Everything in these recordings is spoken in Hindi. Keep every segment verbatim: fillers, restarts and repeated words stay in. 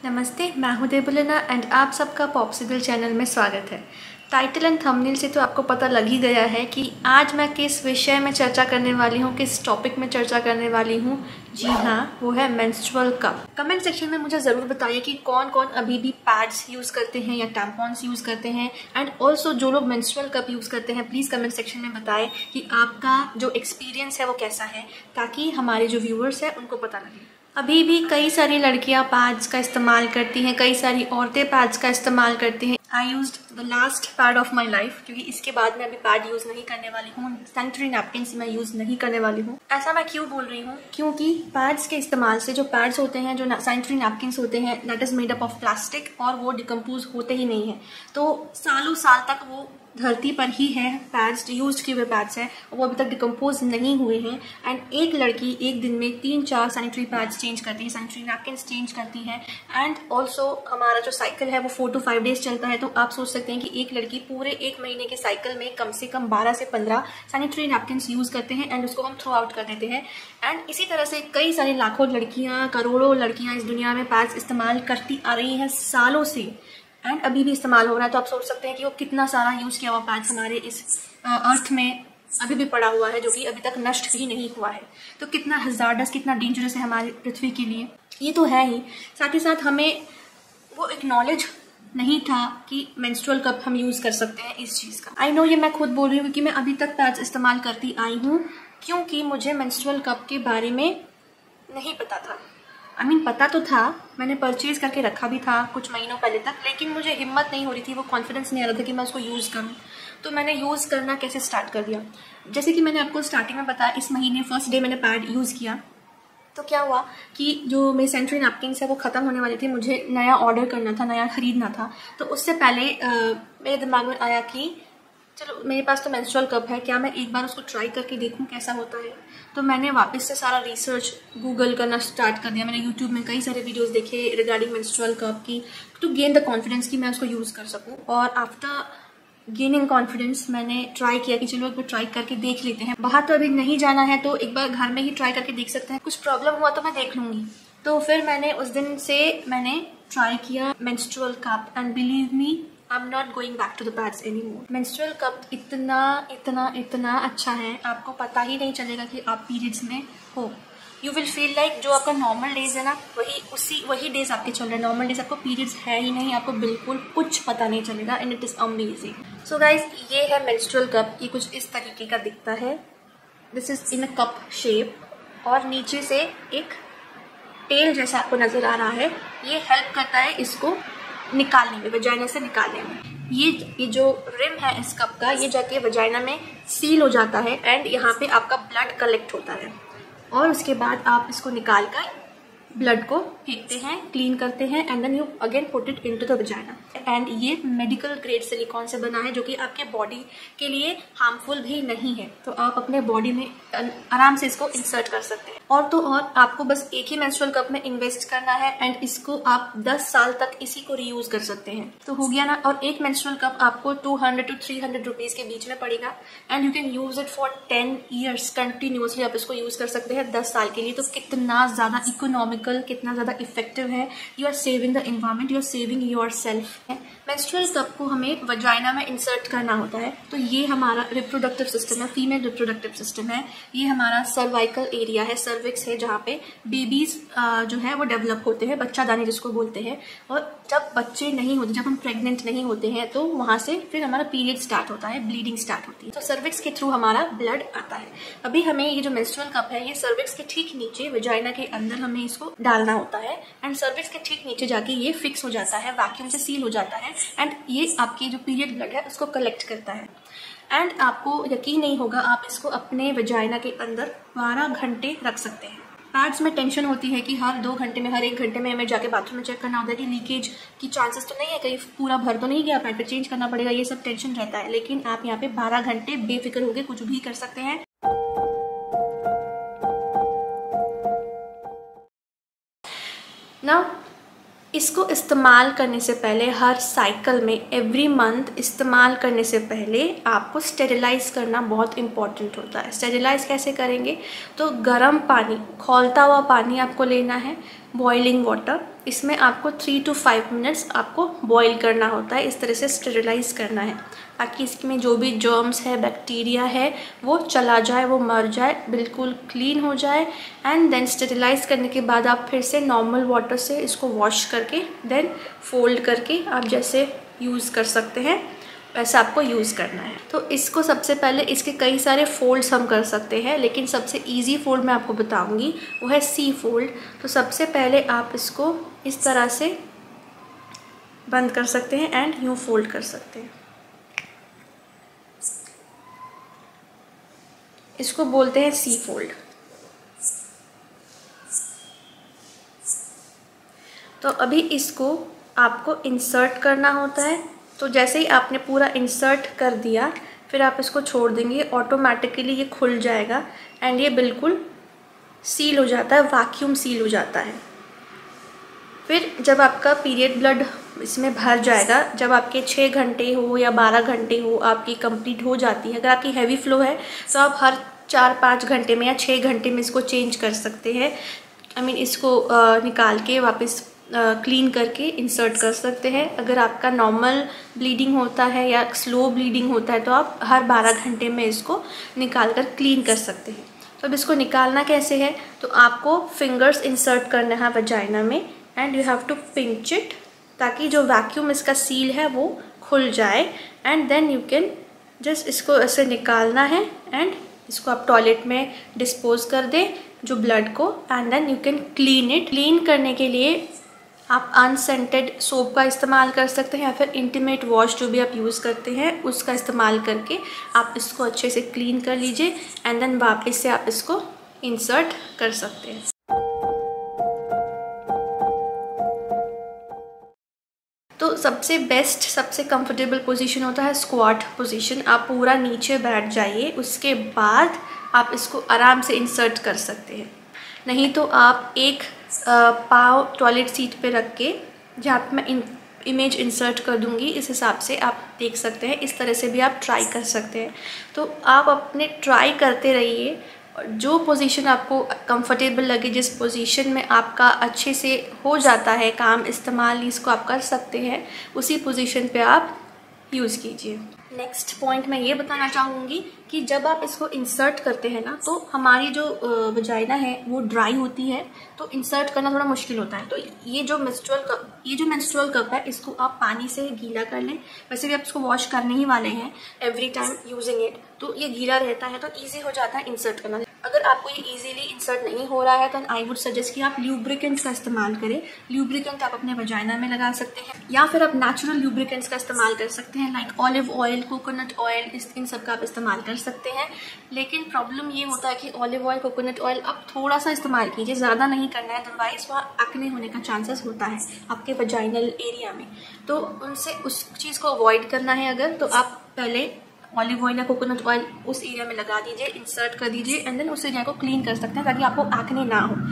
नमस्ते, मैं हूं देबुलिना एंड आप सबका पॉप्सिकल चैनल में स्वागत है। टाइटल एंड थंबनेल से तो आपको पता लग ही गया है कि आज मैं किस विषय में चर्चा करने वाली हूं, किस टॉपिक में चर्चा करने वाली हूं। जी हाँ, वो है मेंस्ट्रुअल कप। कमेंट सेक्शन में मुझे ज़रूर बताइए कि कौन कौन अभी भी पैड्स यूज़ करते हैं या टैम्पॉन्स यूज़ करते हैं, एंड ऑल्सो जो लोग मेंस्ट्रुअल कप यूज़ करते हैं प्लीज़ कमेंट सेक्शन में बताएं कि आपका जो एक्सपीरियंस है वो कैसा है, ताकि हमारे जो व्यूअर्स हैं उनको पता लगे। अभी भी कई सारी लड़कियां पैड्स का इस्तेमाल करती हैं, कई सारी औरतें पैड्स का इस्तेमाल करती हैं। I used the last pad of my life, क्योंकि इसके बाद मैं अभी पैड यूज़ नहीं करने वाली हूँ। सैनिटरी नैपकिन्स मैं यूज़ नहीं करने वाली हूँ। ऐसा मैं क्यों बोल रही हूँ? क्योंकि पैड्स के इस्तेमाल से जो पैड्स होते हैं, जो सैनिटरी नैपकिन्स होते हैं, that is made up of plastic और वो डिकम्पोज होते ही नहीं है। तो सालों साल तक वो धरती पर ही है, पैड्स यूज किए हुए पैड्स हैं, वो अभी तक डिकम्पोज नहीं हुए हैं। एंड एक लड़की एक दिन में तीन चार सैनिटरी पैड्स चेंज करती है, सैनिटरी नैपकिन्स चेंज करती है। एंड ऑल्सो हमारा जो साइकिल है वो फोर टू फाइव डेज चलता है। तो आप सोच सकते हैं कि एक लड़की पूरे एक महीने के साइकिल में कम से कम बारह से पंद्रह सैनिटरी नैपकिन्स यूज करते हैं एंड उसको हम थ्रो आउट कर देते हैं। एंड इसी तरह से कई सारी लाखों लड़कियाँ, करोड़ों लड़कियाँ इस दुनिया में पैड्स इस्तेमाल करती आ रही हैं सालों से, एंड अभी भी इस्तेमाल हो रहा है। तो आप सोच सकते हैं कि वो कितना सारा यूज़ किया हुआ पैड्स हमारे इस अर्थ में अभी भी पड़ा हुआ है, जो कि अभी तक नष्ट भी नहीं हुआ है। तो कितना हज़ार्डस, कितना डेंजरस है हमारी पृथ्वी के लिए, ये तो है ही। साथ ही साथ हमें वो एक नॉलेज नहीं था कि मेंस्ट्रुअल कप हम यूज़ कर सकते हैं इस चीज़ का। आई नो, ये मैं खुद बोल रही हूँ क्योंकि मैं अभी तक पैड्स इस्तेमाल करती आई हूँ, क्योंकि मुझे मेंस्ट्रुअल कप के बारे में नहीं पता था। आई I मीन mean, पता तो था, मैंने परचेज करके रखा भी था कुछ महीनों पहले तक, लेकिन मुझे हिम्मत नहीं हो रही थी, वो कॉन्फिडेंस नहीं आ रहा था कि मैं उसको यूज़ करूँ। तो मैंने यूज़ करना कैसे स्टार्ट कर दिया। जैसे कि मैंने आपको स्टार्टिंग में बताया, इस महीने फर्स्ट डे मैंने पैड यूज़ किया तो क्या हुआ कि जो मेरी सैनिटरी नैपकिन्स है वो ख़त्म होने वाली थी, मुझे नया ऑर्डर करना था, नया ख़रीदना था। तो उससे पहले आ, मेरे दिमाग में आया कि चलो मेरे पास तो मेंस्ट्रुअल कप है, क्या मैं एक बार उसको ट्राई करके देखूं कैसा होता है। तो मैंने वापस से सारा रिसर्च गूगल करना स्टार्ट कर दिया। मैंने यूट्यूब में कई सारे वीडियोस देखे रिगार्डिंग मेंस्ट्रुअल कप की, टू गेन द कॉन्फिडेंस कि मैं उसको यूज़ कर सकूं। और आफ्टर गेनिंग कॉन्फिडेंस मैंने ट्राई किया कि चलो एक बार ट्राई करके देख लेते हैं। बाहर तो अभी नहीं जाना है तो एक बार घर में ही ट्राई करके देख सकते हैं, कुछ प्रॉब्लम हुआ तो मैं देख लूँगी। तो फिर मैंने उस दिन से मैंने ट्राई किया menstrual cup, and believe me I'm not going back to the pads anymore. Menstrual cup इतना इतना इतना अच्छा है, आपको पता ही नहीं चलेगा कि आप पीरियड्स में हो। You will feel like जो आपका नॉर्मल डेज है ना, वही उसी वही डेज आपके चल रहे हैं। नॉर्मल डेज आपको पीरियड्स है ही नहीं, आपको बिल्कुल कुछ पता नहीं चलेगा, and it is amazing. So guys, ये है मेंस्ट्रुअल कप। ये कुछ इस तरीके का दिखता है। This is in a cup shape, और नीचे से एक टेल जैसा आपको नजर आ रहा है। ये हेल्प करता है इसको निकालने में, वजाइना से निकालने में। ये ये जो रिम है इस कप का, ये जाके वजाइना में सील हो जाता है, एंड यहाँ पे आपका ब्लड कलेक्ट होता है। और उसके बाद आप इसको निकाल कर ब्लड को फेंकते हैं, क्लीन करते हैं, and then you again put it into the vagina. And ये मेडिकल ग्रेड सिलिकॉन से बना है, जो कि आपके बॉडी के लिए हार्मफुल भी नहीं है। तो आप अपने बॉडी में आराम से इसको इंसर्ट कर सकते हैं। और तो और आपको बस एक ही मेंस्ट्रुअल कप में इन्वेस्ट करना है, एंड इसको आप दस साल तक इसी को रीयूज कर सकते हैं। तो हो गया ना। और एक मेंस्ट्रुअल कप आपको two hundred to three hundred rupees के बीच में पड़ेगा, and you can use it for ten years continuously. आप इसको यूज कर सकते हैं दस साल के लिए। तो कितना ज्यादा इकोनॉमिकल, कितना ज्यादा इफेक्टिव है। You are saving the environment, you are saving yourself. Menstrual cup को हमें वजाइना में इंसर्ट करना होता है। तो ये हमारा रिप्रोडक्टिव सिस्टम है, फीमेल रिप्रोडक्टिव सिस्टम है। ये हमारा सर्वाइकल एरिया है, सर्विक्स है, जहाँ पे बेबीज जो है वो डेवलप होते हैं, बच्चादानी जिसको बोलते हैं। और जब बच्चे नहीं होते, जब हम प्रेग्नेंट नहीं होते हैं, तो वहां से फिर हमारा पीरियड स्टार्ट होता है, ब्लीडिंग स्टार्ट होती है। तो सर्विक्स के थ्रू हमारा ब्लड आता है। अभी हमें ये जो मेंस्ट्रुअल कप है, ये सर्विक्स के ठीक नीचे वजाइना के अंदर हमें इसको डालना होता है, एंड सर्विक्स के ठीक नीचे जाके ये फिक्स हो जाता है, वैक्यूम से सील हो जाता है, एंड ये आपकी जो पीरियड ब्लड है उसको कलेक्ट करता है। एंड आपको यकीन नहीं होगा, आप इसको अपने वजाइना के अंदर बारह घंटे रख सकते हैं। पैड्स में टेंशन होती है कि हर दो घंटे में, हर एक घंटे में हमें जाके बाथरूम में चेक करना होता है कि लीकेज की चांसेस तो नहीं है, कहीं पूरा भर तो नहीं गया, पैड पे चेंज करना पड़ेगा, ये सब टेंशन रहता है। लेकिन आप यहाँ पे बारह घंटे बेफिक्र होकर कुछ भी कर सकते हैं। नाउ इसको इस्तेमाल करने से पहले, हर साइकिल में, एवरी मंथ इस्तेमाल करने से पहले आपको स्टेरिलाइज करना बहुत इम्पॉर्टेंट होता है। स्टेरिलाइज कैसे करेंगे? तो गर्म पानी, खौलता हुआ पानी आपको लेना है, बॉइलिंग वाटर। इसमें आपको थ्री टू फाइव मिनट्स आपको बॉईल करना होता है, इस तरह से स्टेरिलाइज़ करना है ताकि इसमें जो भी जर्म्स है, बैक्टीरिया है, वो चला जाए, वो मर जाए, बिल्कुल क्लीन हो जाए। एंड देन स्टेरिलाइज़ करने के बाद आप फिर से नॉर्मल वाटर से इसको वॉश करके देन फोल्ड करके आप जैसे यूज़ कर सकते हैं वैसे आपको यूज़ करना है। तो इसको सबसे पहले इसके कई सारे फोल्ड्स हम कर सकते हैं, लेकिन सबसे इजी फोल्ड मैं आपको बताऊंगी वो है सी फोल्ड। तो सबसे पहले आप इसको इस तरह से बंद कर सकते हैं एंड यूँ फोल्ड कर सकते हैं। इसको बोलते हैं सी फोल्ड। तो अभी इसको आपको इंसर्ट करना होता है। तो जैसे ही आपने पूरा इंसर्ट कर दिया फिर आप इसको छोड़ देंगे, ऑटोमेटिकली ये खुल जाएगा एंड ये बिल्कुल सील हो जाता है, वैक्यूम सील हो जाता है। फिर जब आपका पीरियड ब्लड इसमें भर जाएगा, जब आपके छः घंटे हो या बारह घंटे हो आपकी कंप्लीट हो जाती है, अगर आपकी हैवी फ्लो है तो आप हर चार पाँच घंटे में या छः घंटे में इसको चेंज कर सकते हैं। आई मीन इसको आ, निकाल के वापस क्लीन uh, करके इंसर्ट कर सकते हैं। अगर आपका नॉर्मल ब्लीडिंग होता है या स्लो ब्लीडिंग होता है तो आप हर बारह घंटे में इसको निकाल कर क्लीन कर सकते हैं। तो अब इसको निकालना कैसे है, तो आपको फिंगर्स इंसर्ट करना है वजाइना में and you have to pinch it ताकि जो वैक्यूम इसका सील है वो खुल जाए। And then you can just इसको ऐसे निकालना है एंड इसको आप टॉयलेट में डिस्पोज कर दें जो ब्लड को, and then you can clean it. Clean करने के लिए आप अनसेंटेड सोप का इस्तेमाल कर सकते हैं या फिर इंटीमेट वॉश जो भी आप यूज़ करते हैं उसका इस्तेमाल करके आप इसको अच्छे से क्लीन कर लीजिए एंड देन वापस से आप इसको इंसर्ट कर सकते हैं। तो सबसे बेस्ट, सबसे कंफर्टेबल पोजीशन होता है स्क्वाट पोजीशन। आप पूरा नीचे बैठ जाइए, उसके बाद आप इसको आराम से इंसर्ट कर सकते हैं। नहीं तो आप एक पाँव टॉयलेट सीट पे रख के, जहाँ पे मैं इन इमेज इंसर्ट कर दूंगी इस हिसाब से आप देख सकते हैं, इस तरह से भी आप ट्राई कर सकते हैं। तो आप अपने ट्राई करते रहिए और जो पोजीशन आपको कंफर्टेबल लगे, जिस पोजीशन में आपका अच्छे से हो जाता है काम, इस्तेमाल इसको आप कर सकते हैं, उसी पोजीशन पे आप यूज़ कीजिए। नेक्स्ट पॉइंट मैं ये बताना चाहूँगी कि जब आप इसको इंसर्ट करते हैं ना तो हमारी जो वजाइना है वो ड्राई होती है, तो इंसर्ट करना थोड़ा मुश्किल होता है। तो ये जो मेंस्ट्रुअल कप ये जो मेंस्ट्रुअल कप है इसको आप पानी से गीला कर लें। वैसे भी आप इसको वॉश करने ही वाले हैं एवरी टाइम यूजिंग इट, तो ये गीला रहता है तो ईजी हो जाता है इंसर्ट करना। अगर आपको ये इजीली इंसर्ट नहीं हो रहा है तो आई वुड सजेस्ट कि आप ल्यूब्रिकेंट का इस्तेमाल करें। ल्यूब्रिकेंट आप अपने वजाइना में लगा सकते हैं या फिर आप नेचुरल ल्यूब्रिकेंट्स का इस्तेमाल कर सकते हैं, like olive oil, coconut oil, इस इन सब का आप इस्तेमाल कर सकते हैं। लेकिन प्रॉब्लम ये होता है कि ऑलिव ऑयल, कोकोनट ऑयल आप थोड़ा सा इस्तेमाल कीजिए, ज़्यादा नहीं करना है, अदरवाइज वहाँ एक्ने होने का चांसेस होता है आपके वजाइनल एरिया में। तो उनसे उस चीज़ को अवॉइड करना है अगर, तो आप पहले ऑलिव ऑयल या कोकोनट ऑयल उस एरिया में लगा दीजिए, इंसर्ट कर दीजिए एंड देन उस एरिया को क्लीन कर सकते हैं ताकि आपको एक्ने ना हो।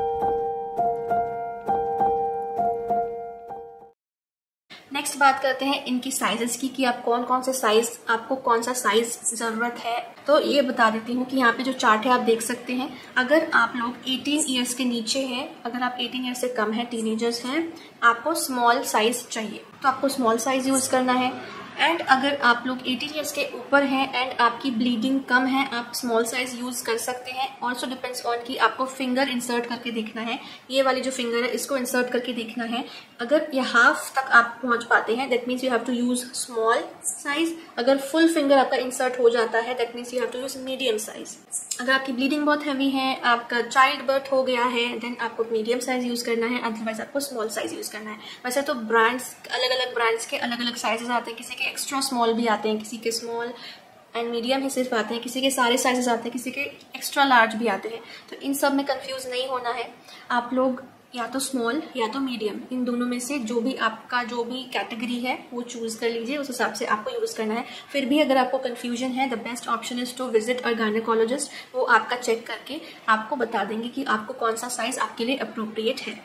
नेक्स्ट बात करते हैं इनकी साइजेस की कि आप कौन कौन से साइज, आपको कौन सा साइज ज़रूरत है। तो ये बता देती हूँ कि यहाँ पे जो चार्ट है आप देख सकते हैं। अगर आप लोग अठारह इयर्स के नीचे हैं, अगर आप अठारह इयर्स से कम है, टीनेजर्स हैं, आपको स्मॉल साइज चाहिए तो आपको स्मॉल साइज यूज़ करना है। एंड अगर आप लोग अठारह इयर्स के ऊपर हैं एंड आपकी ब्लीडिंग कम है, आप स्मॉल साइज यूज़ कर सकते हैं। ऑल्सो डिपेंड्स ऑन कि आपको फिंगर इंसर्ट करके देखना है, ये वाली जो फिंगर है इसको इंसर्ट करके देखना है। अगर ये हाफ तक आप पहुंच पाते हैं that means you have to use small size. अगर फुल फिंगर आपका इंसर्ट हो जाता है that means you have to use medium size. अगर आपकी ब्लीडिंग बहुत हैवी है, आपका चाइल्ड बर्थ हो गया है, देन आपको मीडियम साइज यूज़ करना है, अदरवाइज आपको स्मॉल साइज यूज़ करना है। वैसे तो ब्रांड्स, अलग अलग ब्रांड्स के अलग अलग साइजेस आते हैं, किसी के एक्स्ट्रा स्मॉल भी आते हैं, किसी के स्मॉल एंड मीडियम ही सिर्फ आते हैं, किसी के सारे साइजेस आते हैं, किसी के एक्स्ट्रा लार्ज भी आते हैं। तो इन सब में कंफ्यूज नहीं होना है। आप लोग या तो स्मॉल या तो मीडियम, इन दोनों में से जो भी आपका जो भी कैटेगरी है वो चूज़ कर लीजिए, उस हिसाब से आपको यूज़ करना है। फिर भी अगर आपको कन्फ्यूजन है, the best option is to visit a gynaecologist. वो आपका चेक करके आपको बता देंगे कि आपको कौन सा साइज आपके लिए अप्रोप्रिएट है।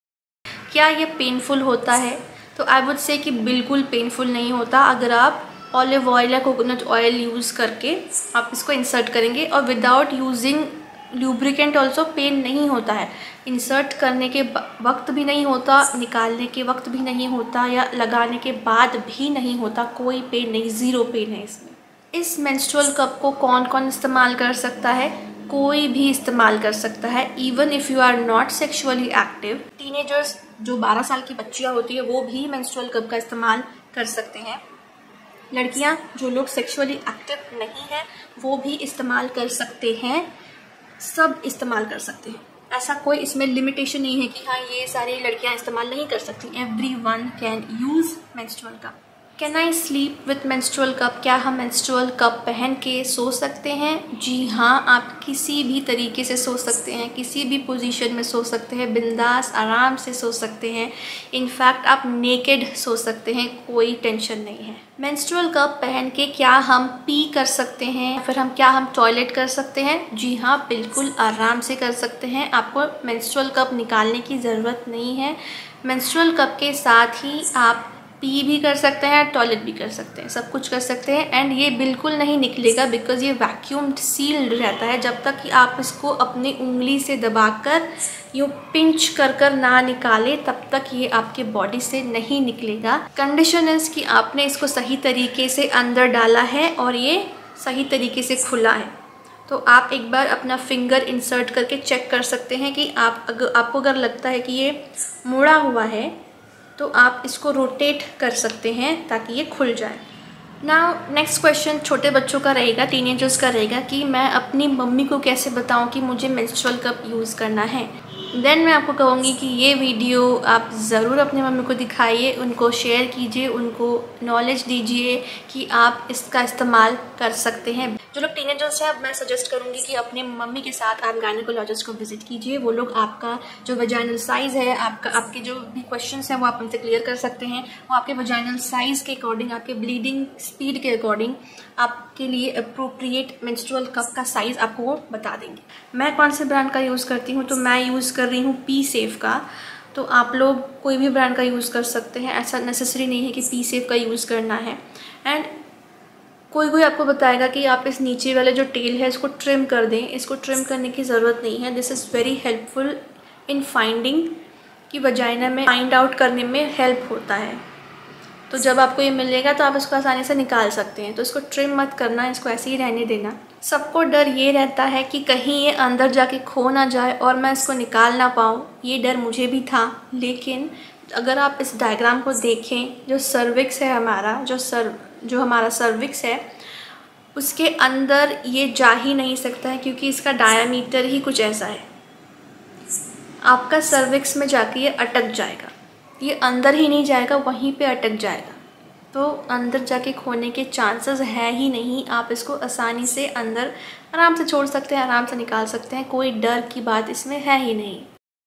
क्या ये पेनफुल होता है? तो आई वुड से कि बिल्कुल पेनफुल नहीं होता। अगर आप ऑलिव ऑयल या कोकोनट ऑयल यूज़ करके आप इसको इंसर्ट करेंगे। और without using lubricant also pain नहीं होता है। इंसर्ट करने के वक्त भी नहीं होता, निकालने के वक्त भी नहीं होता, या लगाने के बाद भी नहीं होता। कोई पेन नहीं, ज़ीरो पेन है इसमें। इस मेंस्ट्रुअल कप को कौन कौन इस्तेमाल कर सकता है? कोई भी इस्तेमाल कर सकता है, even if you are not sexually active. Teenagers जो बारह साल की बच्चियाँ होती है वो भी मेंस्ट्रुअल कप का इस्तेमाल कर सकते हैं। लड़कियाँ जो लोग सेक्सुअली एक्टिव नहीं हैं वो भी इस्तेमाल कर सकते हैं। सब इस्तेमाल कर सकते हैं, ऐसा कोई इसमें लिमिटेशन नहीं है कि हाँ ये सारी लड़कियां इस्तेमाल नहीं कर सकती। Everyone can use menstrual cup. Can I sleep with menstrual cup? क्या हम मेंस्ट्रुअल कप पहन के सो सकते हैं? जी हाँ, आप किसी भी तरीके से सो सकते हैं, किसी भी पोजीशन में सो सकते हैं, बिंदास आराम से सो सकते हैं। इनफैक्ट आप नेकेड सो सकते हैं, कोई टेंशन नहीं है। मेंस्ट्रुअल कप पहन के क्या हम पी कर सकते हैं, फिर हम क्या हम टॉयलेट कर सकते हैं? जी हाँ, बिल्कुल आराम से कर सकते हैं। आपको मेंस्ट्रुअल कप निकालने की ज़रूरत नहीं है। मेंस्ट्रुअल कप के साथ ही आप पी भी कर सकते हैं, टॉयलेट भी कर सकते हैं, सब कुछ कर सकते हैं। एंड ये बिल्कुल नहीं निकलेगा बिकॉज ये वैक्यूम सील्ड रहता है। जब तक कि आप इसको अपनी उंगली से दबाकर यूँ पिंच कर कर ना निकाले तब तक ये आपके बॉडी से नहीं निकलेगा। कंडीशन इज़ कि आपने इसको सही तरीके से अंदर डाला है और ये सही तरीके से खुला है। तो आप एक बार अपना फिंगर इंसर्ट करके चेक कर सकते हैं कि आप अगर आपको अगर लगता है कि ये मुड़ा हुआ है तो आप इसको रोटेट कर सकते हैं ताकि ये खुल जाए। नाउ नेक्स्ट क्वेश्चन छोटे बच्चों का रहेगा, टीनेजर्स का रहेगा कि मैं अपनी मम्मी को कैसे बताऊं कि मुझे मेंस्ट्रुअल कप यूज़ करना है। देन मैं आपको कहूँगी कि ये वीडियो आप ज़रूर अपने मम्मी को दिखाइए, उनको शेयर कीजिए, उनको नॉलेज दीजिए कि आप इसका इस्तेमाल कर सकते हैं। जो लोग टीनेजर्स हैं, अब मैं सजेस्ट करूँगी कि अपने मम्मी के साथ आप गायनेकोलॉजिस्ट को विजिट कीजिए। वो लोग आपका जो वजाइनल साइज़ है, आपका आपके जो भी क्वेश्चंस हैं वो आप उनसे क्लियर कर सकते हैं। वो आपके वजाइनल साइज़ के अकॉर्डिंग, आपके ब्लीडिंग स्पीड के अकॉर्डिंग आपके लिए अप्रोप्रिएट मेंस्ट्रुअल कप का साइज़ आपको वो बता देंगे। मैं कौन से ब्रांड का यूज़ करती हूँ, तो मैं यूज़ कर रही हूँ पी सेफ का। तो आप लोग कोई भी ब्रांड का यूज़ कर सकते हैं, ऐसा नेसेसरी नहीं है कि पी सेफ का यूज़ करना है। एंड कोई कोई आपको बताएगा कि आप इस नीचे वाले जो टेल है इसको ट्रिम कर दें। इसको ट्रिम करने की ज़रूरत नहीं है। This is very helpful in finding कि वजाइना में फाइंड आउट करने में हेल्प होता है। तो जब आपको ये मिलेगा तो आप इसको आसानी से निकाल सकते हैं। तो इसको ट्रिम मत करना, इसको ऐसे ही रहने देना। सबको डर ये रहता है कि कहीं ये अंदर जाके खो ना जाए और मैं इसको निकाल ना पाऊँ। ये डर मुझे भी था, लेकिन अगर आप इस डायग्राम को देखें, जो सर्विक्स है हमारा, जो सर जो हमारा सर्विक्स है उसके अंदर ये जा ही नहीं सकता है क्योंकि इसका डायामीटर ही कुछ ऐसा है। आपका सर्विक्स में जाके ये अटक जाएगा, ये अंदर ही नहीं जाएगा, वहीं पे अटक जाएगा। तो अंदर जाके खोने के चांसेस है ही नहीं। आप इसको आसानी से अंदर आराम से छोड़ सकते हैं, आराम से निकाल सकते हैं। कोई डर की बात इसमें है ही नहीं।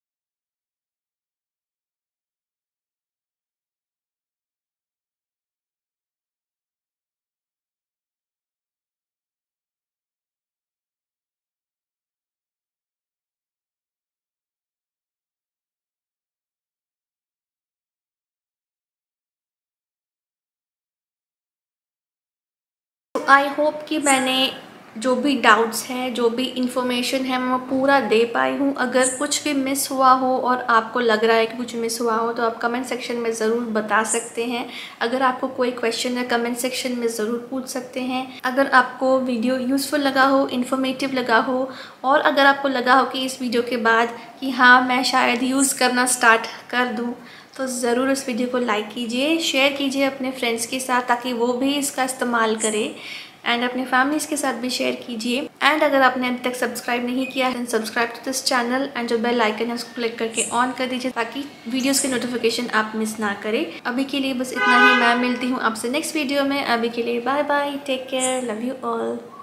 आई होप कि मैंने जो भी डाउट्स हैं, जो भी इंफॉर्मेशन है, मैं पूरा दे पाई हूँ। अगर कुछ भी मिस हुआ हो और आपको लग रहा है कि कुछ मिस हुआ हो तो आप कमेंट सेक्शन में ज़रूर बता सकते हैं। अगर आपको कोई क्वेश्चन है कमेंट सेक्शन में ज़रूर पूछ सकते हैं। अगर आपको वीडियो यूज़फुल लगा हो, इन्फॉर्मेटिव लगा हो, और अगर आपको लगा हो कि इस वीडियो के बाद कि हाँ मैं शायद यूज़ करना स्टार्ट कर दूँ, तो ज़रूर इस वीडियो को लाइक कीजिए, शेयर कीजिए अपने फ्रेंड्स के साथ ताकि वो भी इसका इस्तेमाल करें। एंड अपने फैमिलीज़ के साथ भी शेयर कीजिए। एंड अगर आपने अभी तक सब्सक्राइब नहीं किया है, subscribe to this channel and जो बेल आइकन है उसको क्लिक करके ऑन कर दीजिए ताकि वीडियोस के नोटिफिकेशन आप मिस ना करें। अभी के लिए बस इतना ही। मैं मिलती हूँ आपसे नेक्स्ट वीडियो में। अभी के लिए bye bye, take care, love you all.